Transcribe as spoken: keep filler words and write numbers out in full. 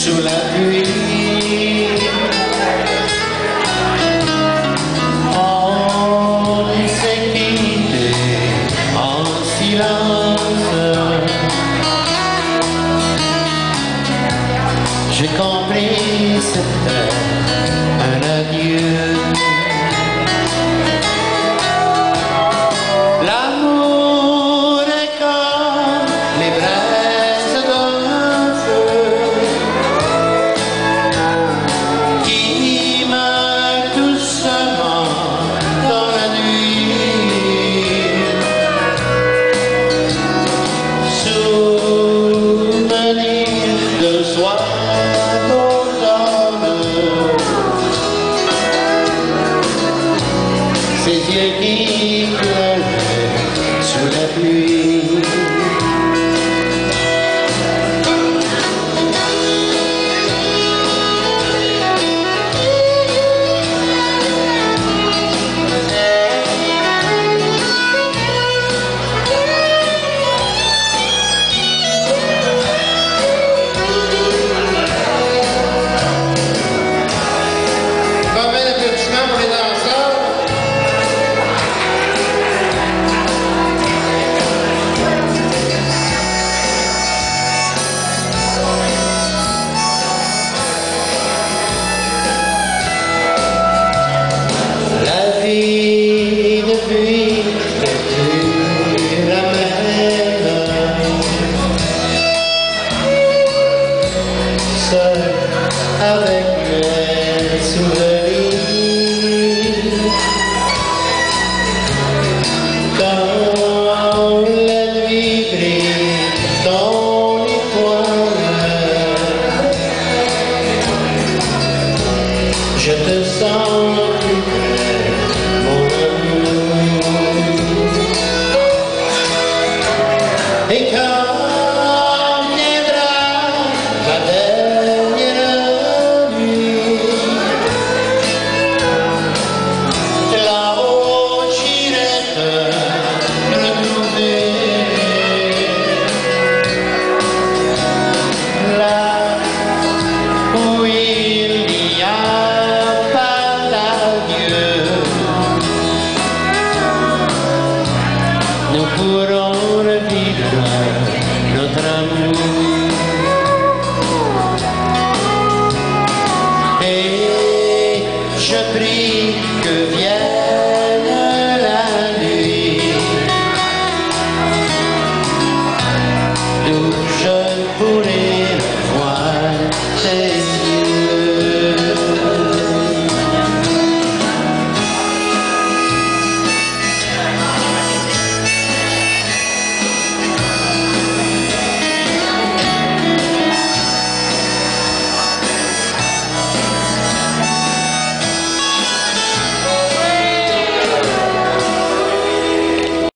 sous la pluie. On s'est quitté en silence. J'ai compris c'était un adieu. L'amour est comme les braises d'un feu qui meurt doucement dans la nuit. Souvenir de soi d'automne, ses yeux qui pleuraient sous la pluie. Depuis n'est plus la même, seul avec mes souvenirs.